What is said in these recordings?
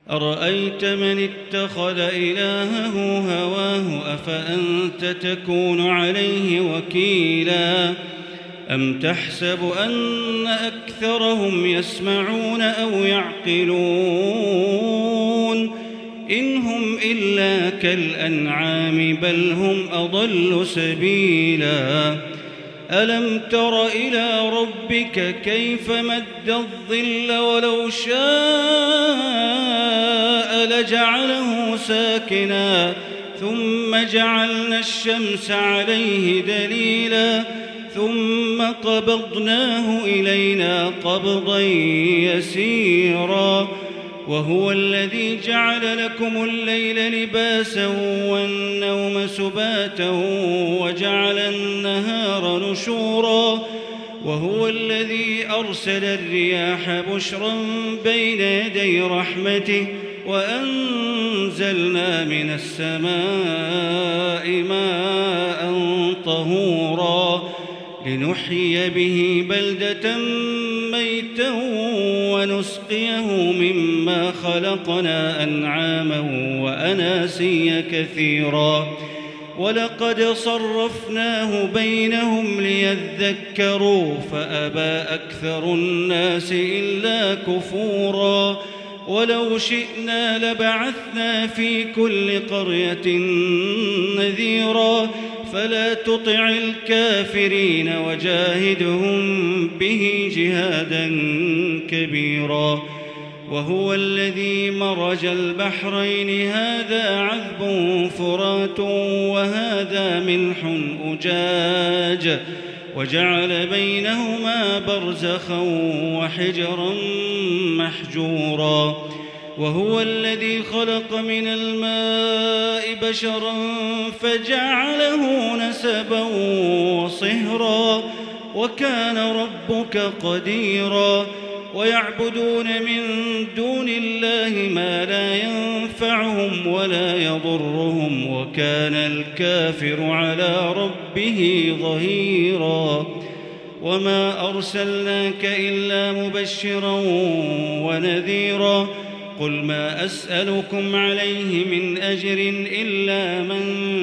أرأيت من اتخذ إلهه هواه أفأنت تكون عليه وكيلا أم تحسب أن أكثرهم يسمعون أو يعقلون إن هم إلا كالأنعام بل هم أضل سبيلا ألم تر إلى ربك كيف مد الظل ولو شاء لجعله ساكنا ثم جعلنا الشمس عليه دليلا ثم قبضناه إلينا قبضا يسيرا وهو الذي جعل لكم الليل لباسا والنوم سباتا وجعل النهار نشورا وهو الذي أرسل الرياح بشرا بين يدي رحمته وأنزلنا من السماء ماء طهورا لنحيي به بلدة ميتا ونسقيه مما خلقنا أنعاما وأناسيا كثيرا ولقد صرفناه بينهم ليذكروا فأبى أكثر الناس إلا كفورا ولو شئنا لبعثنا في كل قرية نذيرا فلا تطع الكافرين وجاهدهم به جهادا كبيرا وهو الذي مرج البحرين هذا عذب فرات وهذا ملح أجاج وجعل بينهما برزخا وحجرا محجورا وهو الذي خلق من الماء بشرا فجعله نسبا وصهرا وكان ربك قديرا ويعبدون من دون الله ما لا ينفعهم ولا يضرهم وكان الكافر على ربه ظهيرا وما أرسلناك إلا مبشرا ونذيرا قل ما أسألكم عليه من أجر إلا من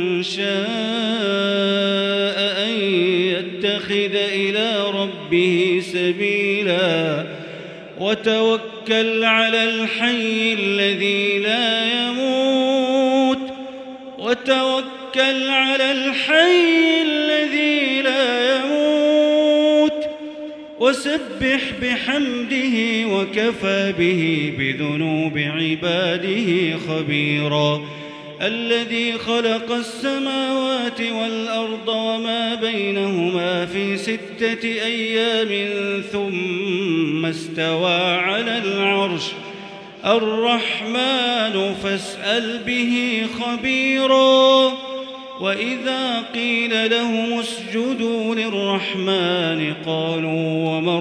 شاء أن يتخذ إلى ربه سبيلا وتوكل على الحي الذي لا يموت وسبح بحمده وكفى به بذنوب عباده خبيرا الذي خلق السماوات والأرض وما بينهما في 6 أيام ثم استوى على العرش الرحمن فاسأل به خبيرا وإذا قيل لهم اسجدوا للرحمن قالوا وما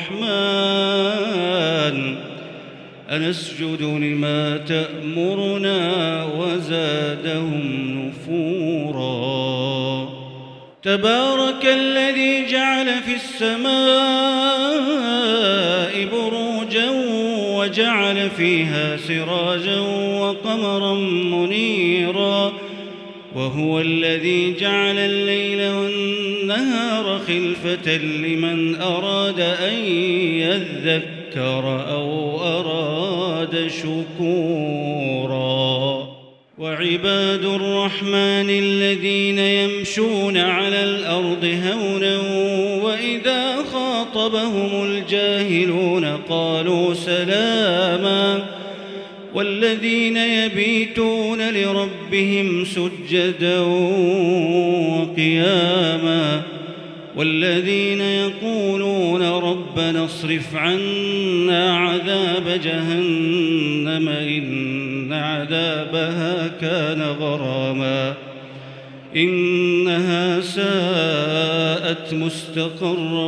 الرحمن أنسجد لما تأمرنا وزادهم نفورا تبارك الذي جعل في السماء بروجا وجعل فيها سراجا وقمرا منيرا وهو الذي جعل الليل والنهار خلفة لمن أراد أن يذكر أو أراد شكورا وعباد الرحمن الذين يمشون على الأرض هونا وإذا خاطبهم الجاهلون قالوا سلاما والذين يبيتون لربهم سجدا وقياما والذين يقولون ربنا اصرف عنا عذاب جهنم إن عذابها كان غراما إنها ساءت مستقرا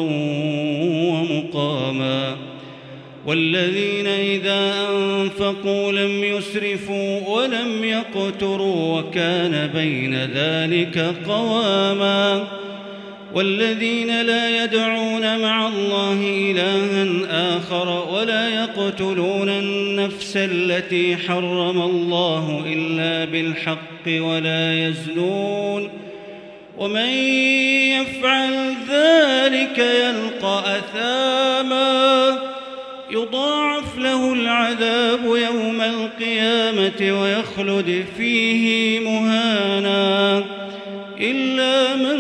ومقاما والذين إذا أنفقوا لم يسرفوا ولم يقتروا وكان بين ذلك قواما والذين لا يدعون مع الله إلها آخر ولا يقتلون النفس التي حرم الله إلا بالحق ولا يزنون ومن يفعل ذلك يلقى أثاما يضاعف له العذاب يوم القيامة ويخلد فيه مهانا إلا من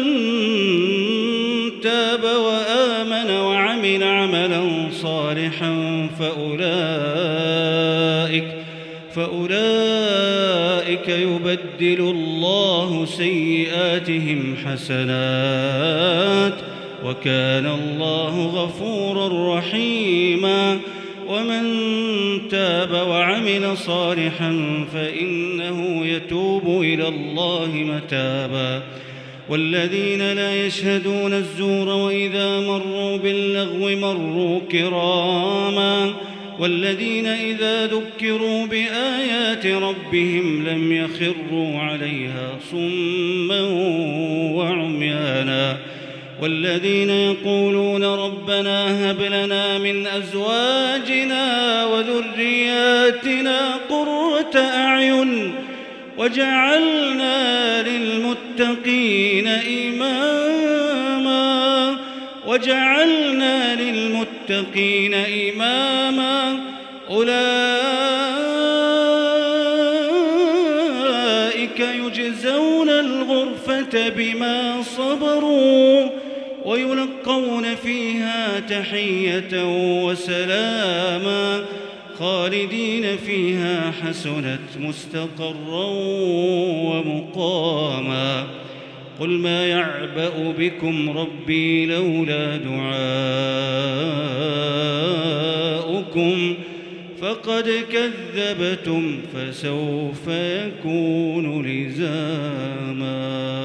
تاب وآمن وعمل عملا صالحا فأولئك يبدل الله سيئاتهم حسنات وكان الله غفورا رحيما ومن تاب وعمل صالحا فإنه يتوب إلى الله متابا والذين لا يشهدون الزور وإذا مروا باللغو مروا كراما والذين إذا ذكروا بآيات ربهم لم يخروا عليها صما وعميانا والذين يقولون ربنا هب لنا من أزواجنا وذرياتنا قرة أعين وجعلنا للمتقين إماما أولئك يجزون الغرفة بما صبروا ويلقون فيها تحية وسلاما خالدين فيها حسنت مستقرا ومقاما قل ما يعبأ بكم ربي لولا دعاؤكم فقد كذبتم فسوف يكون لزاما.